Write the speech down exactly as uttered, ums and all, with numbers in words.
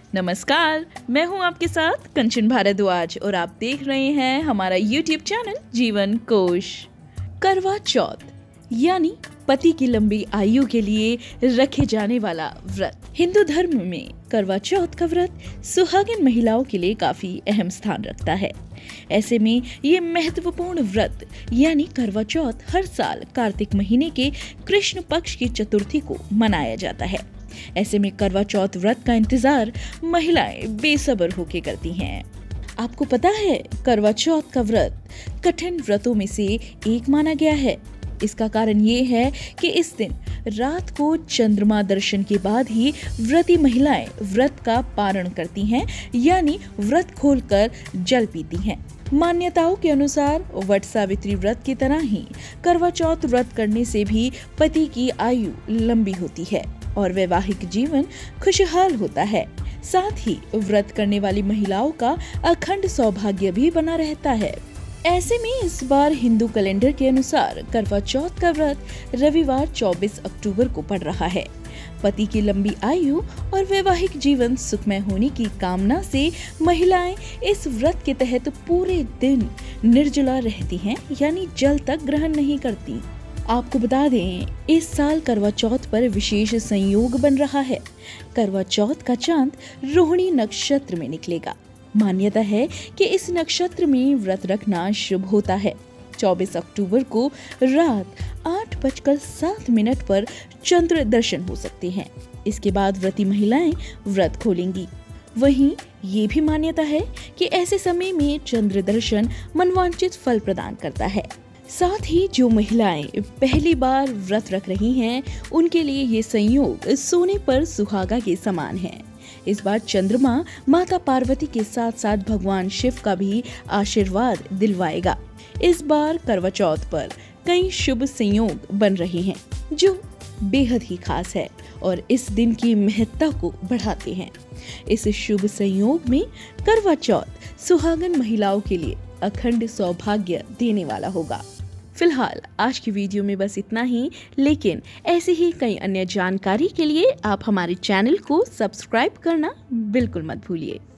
नमस्कार, मैं हूं आपके साथ कंचन भारद्वाज और आप देख रहे हैं हमारा यूट्यूब चैनल जीवन कोश। करवा चौथ यानी पति की लंबी आयु के लिए रखे जाने वाला व्रत। हिंदू धर्म में करवा चौथ का व्रत सुहागिन महिलाओं के लिए काफी अहम स्थान रखता है। ऐसे में ये महत्वपूर्ण व्रत यानी करवा चौथ हर साल कार्तिक महीने के कृष्ण पक्ष की चतुर्थी को मनाया जाता है। ऐसे में करवा चौथ व्रत का इंतजार महिलाएं बेसब्र होकर करती हैं। आपको पता है, करवा चौथ का व्रत कठिन व्रतों में से एक माना गया है। इसका कारण ये है कि इस दिन रात को चंद्रमा दर्शन के बाद ही व्रती महिलाएं व्रत का पारण करती हैं, यानी व्रत खोलकर जल पीती हैं। मान्यताओं के अनुसार वट सावित्री व्रत की तरह ही करवा चौथ व्रत करने से भी पति की आयु लंबी होती है और वैवाहिक जीवन खुशहाल होता है। साथ ही व्रत करने वाली महिलाओं का अखंड सौभाग्य भी बना रहता है। ऐसे में इस बार हिंदू कैलेंडर के अनुसार करवा चौथ का व्रत रविवार चौबीस अक्टूबर को पड़ रहा है। पति की लंबी आयु और वैवाहिक जीवन सुखमय होने की कामना से महिलाएं इस व्रत के तहत पूरे दिन निर्जला रहती हैं, यानी जल तक ग्रहण नहीं करती। आपको बता दें, इस साल करवा चौथ पर विशेष संयोग बन रहा है। करवा चौथ का चांद रोहिणी नक्षत्र में निकलेगा। मान्यता है कि इस नक्षत्र में व्रत रखना शुभ होता है। चौबीस अक्टूबर को रात आठ बजकर सात मिनट पर चंद्र दर्शन हो सकते हैं। इसके बाद व्रती महिलाएं व्रत खोलेंगी। वहीं ये भी मान्यता है कि ऐसे समय में चंद्र दर्शन मनवांचित फल प्रदान करता है। साथ ही जो महिलाएं पहली बार व्रत रख रही हैं, उनके लिए ये संयोग सोने पर सुहागा के समान है। इस बार चंद्रमा माता पार्वती के साथ साथ भगवान शिव का भी आशीर्वाद दिलवाएगा। इस बार करवा चौथ पर कई शुभ संयोग बन रहे हैं जो बेहद ही खास है और इस दिन की महत्ता को बढ़ाते हैं। इस शुभ संयोग में करवा चौथ सुहागन महिलाओं के लिए अखंड सौभाग्य देने वाला होगा। फिलहाल आज की वीडियो में बस इतना ही, लेकिन ऐसी ही कई अन्य जानकारी के लिए आप हमारे चैनल को सब्सक्राइब करना बिल्कुल मत भूलिए।